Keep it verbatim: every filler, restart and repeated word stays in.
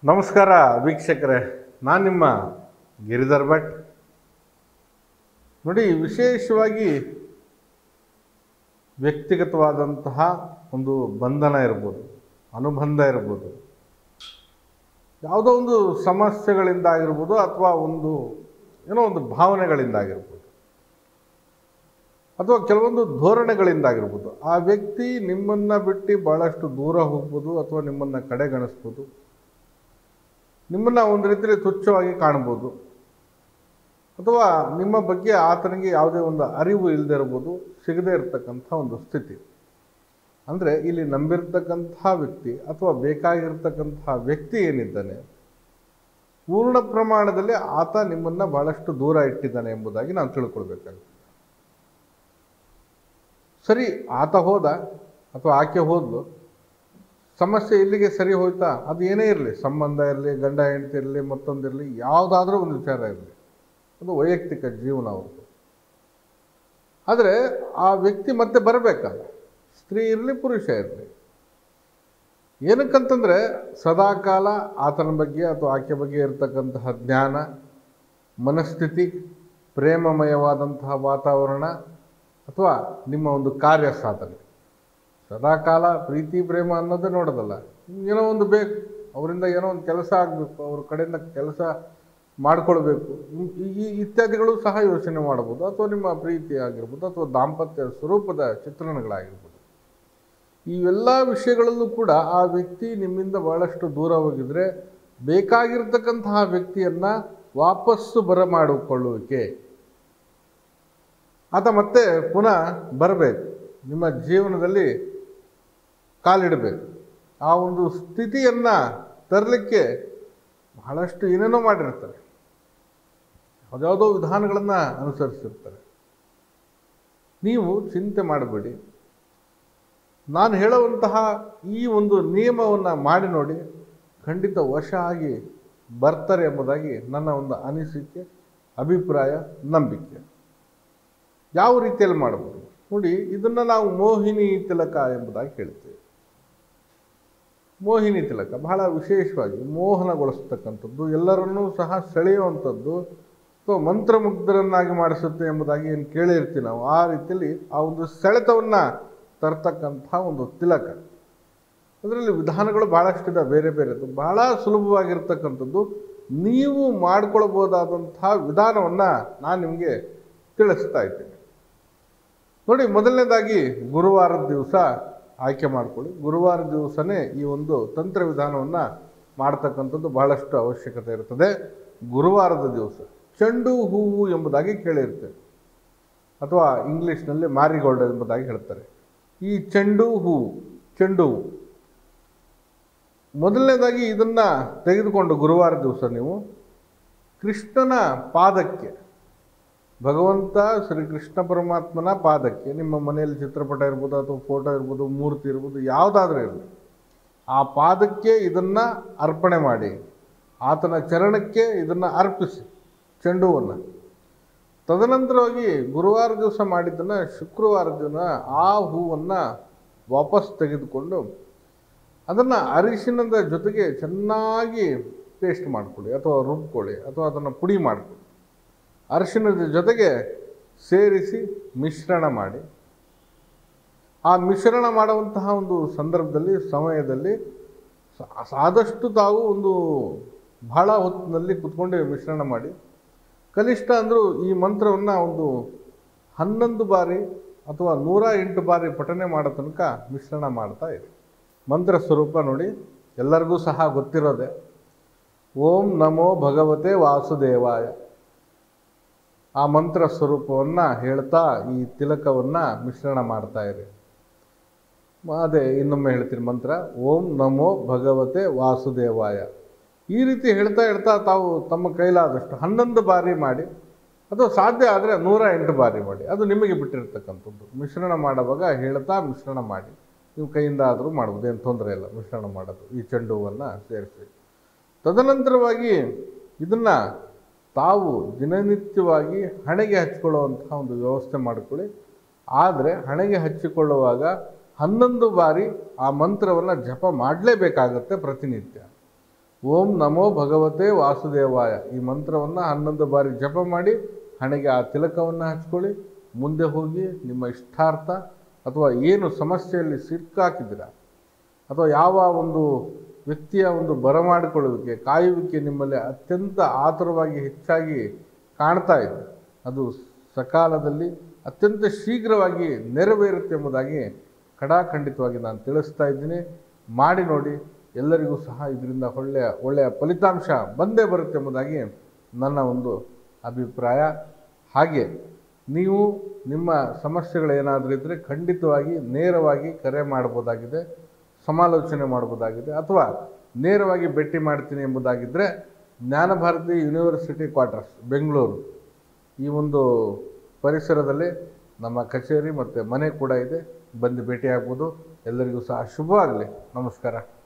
ನಮಸ್ಕಾರ ವೀಕ್ಷಕರೇ, ನಾನು ನಿಮ್ಮ ಗಿರಿಧರ್ ಭಟ್. ನೋಡಿ, ವಿಶೇಷವಾಗಿ ವ್ಯಕ್ತಿಗತವಾದಂತಹ ಒಂದು ಬಂಧನ ಇರ್ಬೋದು, ಅನುಬಂಧ ಇರ್ಬೋದು, ಯಾವುದೋ ಒಂದು ಸಮಸ್ಯೆಗಳಿಂದಾಗಿರ್ಬೋದು ಅಥವಾ ಒಂದು ಏನೋ ಒಂದು ಭಾವನೆಗಳಿಂದಾಗಿರ್ಬೋದು ಅಥವಾ ಕೆಲವೊಂದು ಧೋರಣೆಗಳಿಂದಾಗಿರ್ಬೋದು, ಆ ವ್ಯಕ್ತಿ ನಿಮ್ಮನ್ನು ಬಿಟ್ಟು ಭಾಳಷ್ಟು ದೂರ ಹೋಗ್ಬೋದು ಅಥವಾ ನಿಮ್ಮನ್ನು ಕಡೆಗಣಿಸ್ಬೋದು, ನಿಮ್ಮನ್ನು ಒಂದು ರೀತಿಯಲ್ಲಿ ತುಚ್ಛವಾಗಿ ಕಾಣ್ಬೋದು, ಅಥವಾ ನಿಮ್ಮ ಬಗ್ಗೆ ಆತನಿಗೆ ಯಾವುದೇ ಒಂದು ಅರಿವು ಇಲ್ಲದೆ ಇರ್ಬೋದು, ಸಿಗದೇ ಇರತಕ್ಕಂಥ ಒಂದು ಸ್ಥಿತಿ. ಅಂದರೆ ಇಲ್ಲಿ ನಂಬಿರ್ತಕ್ಕಂಥ ವ್ಯಕ್ತಿ ಅಥವಾ ಬೇಕಾಗಿರ್ತಕ್ಕಂಥ ವ್ಯಕ್ತಿ ಏನಿದ್ದಾನೆ, ಪೂರ್ಣ ಪ್ರಮಾಣದಲ್ಲಿ ಆತ ನಿಮ್ಮನ್ನು ಭಾಳಷ್ಟು ದೂರ ಇಟ್ಟಿದ್ದಾನೆ ಎಂಬುದಾಗಿ ನಾವು ತಿಳ್ಕೊಳ್ಬೇಕಾಗುತ್ತೆ. ಸರಿ, ಆತ ಹೋದ ಅಥವಾ ಆಕೆ ಹೋದ್ಲು, ಸಮಸ್ಯೆ ಇಲ್ಲಿಗೆ ಸರಿ ಹೋಯ್ತಾ? ಅದು ಏನೇ ಇರಲಿ, ಸಂಬಂಧ ಇರಲಿ, ಗಂಡ ಹೆಂಡತಿ ಇರಲಿ, ಮತ್ತೊಂದಿರಲಿ, ಯಾವುದಾದ್ರೂ ಒಂದು ವಿಚಾರ ಇರಲಿ, ಅದು ವೈಯಕ್ತಿಕ ಜೀವನ ಅವ್ರದ್ದು. ಆದರೆ ಆ ವ್ಯಕ್ತಿ ಮತ್ತೆ ಬರಬೇಕಲ್ಲ, ಸ್ತ್ರೀ ಇರಲಿ ಪುರುಷ ಇರಲಿ. ಏನಕ್ಕಂತಂದರೆ ಸದಾಕಾಲ ಆತನ ಬಗ್ಗೆ ಅಥವಾ ಆಕೆ ಬಗ್ಗೆ ಇರತಕ್ಕಂತಹ ಜ್ಞಾನ, ಮನಸ್ಥಿತಿ, ಪ್ರೇಮಮಯವಾದಂತಹ ವಾತಾವರಣ ಅಥವಾ ನಿಮ್ಮ ಒಂದು ಕಾರ್ಯ ಸಾಧನೆ. ಸದಾಕಾಲ ಪ್ರೀತಿ ಪ್ರೇಮ ಅನ್ನೋದೇ ನೋಡೋದಲ್ಲ, ಏನೋ ಒಂದು ಬೇಕು, ಅವರಿಂದ ಏನೋ ಒಂದು ಕೆಲಸ ಆಗಬೇಕು, ಅವ್ರ ಕಡೆಯಿಂದ ಕೆಲಸ ಮಾಡಿಕೊಳ್ಬೇಕು, ಈ ಇತ್ಯಾದಿಗಳು ಸಹ ಯೋಚನೆ ಮಾಡ್ಬೋದು. ಅಥವಾ ನಿಮ್ಮ ಪ್ರೀತಿ ಆಗಿರ್ಬೋದು ಅಥವಾ ದಾಂಪತ್ಯ ಸ್ವರೂಪದ ಚಿತ್ರಣಗಳಾಗಿರ್ಬೋದು. ಇವೆಲ್ಲ ವಿಷಯಗಳಲ್ಲೂ ಕೂಡ ಆ ವ್ಯಕ್ತಿ ನಿಮ್ಮಿಂದ ಭಾಳಷ್ಟು ದೂರ ಹೋಗಿದರೆ ಬೇಕಾಗಿರ್ತಕ್ಕಂತಹ ವ್ಯಕ್ತಿಯನ್ನು ವಾಪಸ್ಸು ಬರಮಾಡಿಕೊಳ್ಳುವಿಕೆ, ಆತ ಮತ್ತೆ ಪುನಃ ಬರಬೇಕು, ನಿಮ್ಮ ಜೀವನದಲ್ಲಿ ಕಾಲಿಡಬೇಕು. ಆ ಒಂದು ಸ್ಥಿತಿಯನ್ನು ತರಲಿಕ್ಕೆ ಬಹಳಷ್ಟು ಏನೇನೋ ಮಾಡಿರ್ತಾರೆ, ಯಾವುದ್ಯಾವುದೋ ವಿಧಾನಗಳನ್ನು ಅನುಸರಿಸಿರ್ತಾರೆ. ನೀವು ಚಿಂತೆ ಮಾಡಬೇಡಿ, ನಾನು ಹೇಳುವಂತಹ ಈ ಒಂದು ನಿಯಮವನ್ನು ಮಾಡಿ ನೋಡಿ, ಖಂಡಿತ ವಶ ಆಗಿ ಬರ್ತಾರೆ ಎಂಬುದಾಗಿ ನನ್ನ ಒಂದು ಅನಿಸಿಕೆ, ಅಭಿಪ್ರಾಯ, ನಂಬಿಕೆ. ಯಾವ ರೀತಿಯಲ್ಲಿ ಮಾಡಬಹುದು ನೋಡಿ, ಇದನ್ನು ನಾವು ಮೋಹಿನಿ ತಿಲಕ ಎಂಬುದಾಗಿ ಹೇಳ್ತೇವೆ. ಮೋಹಿನಿ ತಿಲಕ ಬಹಳ ವಿಶೇಷವಾಗಿ ಮೋಹನಗೊಳಿಸ್ತಕ್ಕಂಥದ್ದು, ಎಲ್ಲರನ್ನೂ ಸಹ ಸೆಳೆಯುವಂಥದ್ದು ಅಥವಾ ಮಂತ್ರಮುಗ್ಧರನ್ನಾಗಿ ಮಾಡಿಸುತ್ತೆ ಎಂಬುದಾಗಿ ಏನು ಕೇಳಿರ್ತೀವಿ ನಾವು. ಆ ರೀತಿಯಲ್ಲಿ ಆ ಒಂದು ಸೆಳೆತವನ್ನು ತರ್ತಕ್ಕಂಥ ಒಂದು ತಿಲಕ. ಅದರಲ್ಲಿ ವಿಧಾನಗಳು ಭಾಳಷ್ಟಿದೆ, ಬೇರೆ ಬೇರೆದು. ಬಹಳ ಸುಲಭವಾಗಿರ್ತಕ್ಕಂಥದ್ದು, ನೀವು ಮಾಡಿಕೊಳ್ಬೋದಾದಂಥ ವಿಧಾನವನ್ನು ನಾನು ನಿಮಗೆ ತಿಳಿಸ್ತಾ ಇದ್ದೀನಿ. ನೋಡಿ, ಮೊದಲನೇದಾಗಿ ಗುರುವಾರದ ದಿವಸ ಆಯ್ಕೆ ಮಾಡಿಕೊಳ್ಳಿ. ಗುರುವಾರ ದಿವಸನೇ ಈ ಒಂದು ತಂತ್ರ ವಿಧಾನವನ್ನು ಮಾಡ್ತಕ್ಕಂಥದ್ದು ಬಹಳಷ್ಟು ಅವಶ್ಯಕತೆ ಇರ್ತದೆ. ಗುರುವಾರದ ದಿವಸ ಚೆಂಡು ಹೂವು ಎಂಬುದಾಗಿ ಕೇಳಿರ್ತೇವೆ, ಅಥವಾ ಇಂಗ್ಲೀಷ್ನಲ್ಲಿ ಮ್ಯಾರಿಗೋಲ್ಡ್ ಎಂಬುದಾಗಿ ಹೇಳ್ತಾರೆ. ಈ ಚೆಂಡು ಹೂವು, ಚೆಂಡು ಹೂವು ಮೊದಲನೇದಾಗಿ ಇದನ್ನು ತೆಗೆದುಕೊಂಡು ಗುರುವಾರ ದಿವಸ ನೀವು ಕೃಷ್ಣನ ಪಾದಕ್ಕೆ, ಭಗವಂತ ಶ್ರೀಕೃಷ್ಣ ಪರಮಾತ್ಮನ ಪಾದಕ್ಕೆ, ನಿಮ್ಮ ಮನೆಯಲ್ಲಿ ಚಿತ್ರಪಟ ಇರ್ಬೋದು ಅಥವಾ ಫೋಟೋ ಇರ್ಬೋದು, ಮೂರ್ತಿ ಇರ್ಬೋದು, ಯಾವುದಾದ್ರೂ ಇರಲಿ, ಆ ಪಾದಕ್ಕೆ ಇದನ್ನು ಅರ್ಪಣೆ ಮಾಡಿ, ಆತನ ಚರಣಕ್ಕೆ ಇದನ್ನು ಅರ್ಪಿಸಿ ಚೆಂಡುವನ್ನು. ತದನಂತರವಾಗಿ ಗುರುವಾರ ದಿವಸ ಮಾಡಿದ್ದನ್ನು ಶುಕ್ರವಾರ ದಿನ ಆ ಹೂವನ್ನು ವಾಪಸ್ ತೆಗೆದುಕೊಂಡು ಅದನ್ನು ಅರಿಶಿಣದ ಜೊತೆಗೆ ಚೆನ್ನಾಗಿ ಪೇಸ್ಟ್ ಮಾಡಿಕೊಳ್ಳಿ ಅಥವಾ ರುಬ್ಕೊಳ್ಳಿ ಅಥವಾ ಅದನ್ನು ಪುಡಿ ಮಾಡಿಕೊಳ್ಳಿ. ಅರಿಶಿಣದ ಜೊತೆಗೆ ಸೇರಿಸಿ ಮಿಶ್ರಣ ಮಾಡಿ, ಆ ಮಿಶ್ರಣ ಮಾಡುವಂತಹ ಒಂದು ಸಂದರ್ಭದಲ್ಲಿ, ಸಮಯದಲ್ಲಿ ಆದಷ್ಟು ತಾವು ಒಂದು ಬಹಳ ಹೊತ್ತಿನಲ್ಲಿ ಕುತ್ಕೊಂಡು ಮಿಶ್ರಣ ಮಾಡಿ, ಕನಿಷ್ಠ ಅಂದರೂ ಈ ಮಂತ್ರವನ್ನು ಒಂದು ಹನ್ನೊಂದು ಬಾರಿ ಅಥವಾ ನೂರ ಎಂಟು ಬಾರಿ ಪಠನೆ ಮಾಡೋ ತನಕ ಮಿಶ್ರಣ ಮಾಡ್ತಾ ಇರಿ. ಮಂತ್ರ ಸ್ವರೂಪ ನೋಡಿ, ಎಲ್ಲರಿಗೂ ಸಹ ಗೊತ್ತಿರೋದೆ. ಓಂ ನಮೋ ಭಗವತೆ ವಾಸುದೇವಾಯ. ಆ ಮಂತ್ರ ಸ್ವರೂಪವನ್ನು ಹೇಳ್ತಾ ಈ ತಿಲಕವನ್ನು ಮಿಶ್ರಣ ಮಾಡ್ತಾ ಇರಿ. ಅದೇ ಇನ್ನೊಮ್ಮೆ ಹೇಳ್ತೀನಿ ಮಂತ್ರ, ಓಂ ನಮೋ ಭಗವತೆ ವಾಸುದೇವಾಯ. ಈ ರೀತಿ ಹೇಳ್ತಾ ಹೇಳ್ತಾ ತಾವು ತಮ್ಮ ಕೈಲಾದಷ್ಟು ಹನ್ನೊಂದು ಬಾರಿ ಮಾಡಿ, ಅಥವಾ ಸಾಧ್ಯ ಆದರೆ ನೂರ ಎಂಟು ಬಾರಿ ಮಾಡಿ, ಅದು ನಿಮಗೆ ಬಿಟ್ಟಿರ್ತಕ್ಕಂಥದ್ದು. ಮಿಶ್ರಣ ಮಾಡುವಾಗ ಹೇಳ್ತಾ ಮಿಶ್ರಣ ಮಾಡಿ, ನೀವು ಕೈಯಿಂದ ಆದರೂ ಮಾಡ್ಬೋದು, ಏನು ತೊಂದರೆ ಇಲ್ಲ ಮಿಶ್ರಣ ಮಾಡೋದು. ಈ ಚೆಂಡು ಹೂವನ್ನು ಸೇರಿಸಿ ತದನಂತರವಾಗಿ ಇದನ್ನು ತಾವು ದಿನನಿತ್ಯವಾಗಿ ಹಣೆಗೆ ಹಚ್ಕೊಳ್ಳುವಂಥ ಒಂದು ವ್ಯವಸ್ಥೆ ಮಾಡಿಕೊಳ್ಳಿ. ಆದರೆ ಹಣೆಗೆ ಹಚ್ಚಿಕೊಳ್ಳುವಾಗ ಹನ್ನೊಂದು ಬಾರಿ ಆ ಮಂತ್ರವನ್ನು ಜಪ ಮಾಡಲೇಬೇಕಾಗತ್ತೆ ಪ್ರತಿನಿತ್ಯ. ಓಂ ನಮೋ ಭಗವತೆ ವಾಸುದೇವಾಯ ಈ ಮಂತ್ರವನ್ನು ಹನ್ನೊಂದು ಬಾರಿ ಜಪ ಮಾಡಿ ಹಣೆಗೆ ಆ ತಿಲಕವನ್ನು ಹಚ್ಕೊಳ್ಳಿ. ಮುಂದೆ ಹೋಗಿ ನಿಮ್ಮ ಇಷ್ಟಾರ್ಥ ಅಥವಾ ಏನು ಸಮಸ್ಯೆಯಲ್ಲಿ ಸಿಕ್ಕಾಕಿದ್ದೀರ ಅಥವಾ ಯಾವ ಒಂದು ವ್ಯಕ್ತಿಯ ಒಂದು ಬರಮಾಡಿಕೊಳ್ಳುವಿಕೆ ಕಾಯುವಿಕೆ ನಿಮ್ಮಲ್ಲಿ ಅತ್ಯಂತ ಆತುರವಾಗಿ ಹೆಚ್ಚಾಗಿ ಕಾಣ್ತಾ ಇದೆ, ಅದು ಸಕಾಲದಲ್ಲಿ ಅತ್ಯಂತ ಶೀಘ್ರವಾಗಿ ನೆರವೇರುತ್ತೆ ಎಂಬುದಾಗಿ ಖಡಾಖಂಡಿತವಾಗಿ ನಾನು ತಿಳಿಸ್ತಾ ಇದ್ದೀನಿ. ಮಾಡಿ ನೋಡಿ, ಎಲ್ಲರಿಗೂ ಸಹ ಇದರಿಂದ ಒಳ್ಳೆಯ ಒಳ್ಳೆಯ ಫಲಿತಾಂಶ ಬಂದೇ ಬರುತ್ತೆ ಎಂಬುದಾಗಿ ನನ್ನ ಒಂದು ಅಭಿಪ್ರಾಯ. ಹಾಗೆ ನೀವು ನಿಮ್ಮ ಸಮಸ್ಯೆಗಳೇನಾದರೂ ಇದ್ದರೆ ಖಂಡಿತವಾಗಿ ನೇರವಾಗಿ ಕರೆ ಮಾಡ್ಬೋದಾಗಿದೆ, ಸಮಾಲೋಚನೆ ಮಾಡ್ಬೋದಾಗಿದೆ, ಅಥವಾ ನೇರವಾಗಿ ಭೇಟಿ ಮಾಡ್ತೀನಿ ಎಂಬುದಾಗಿದ್ದರೆ ಜ್ಞಾನಭಾರತಿ ಯೂನಿವರ್ಸಿಟಿ ಕ್ವಾರ್ಟರ್ಸ್ ಬೆಂಗಳೂರು ಈ ಒಂದು ಪರಿಸರದಲ್ಲಿ ನಮ್ಮ ಕಚೇರಿ ಮತ್ತು ಮನೆ ಕೂಡ ಇದೆ, ಬಂದು ಭೇಟಿಯಾಗ್ಬೋದು. ಎಲ್ಲರಿಗೂ ಸಹ ಶುಭವಾಗಲಿ. ನಮಸ್ಕಾರ.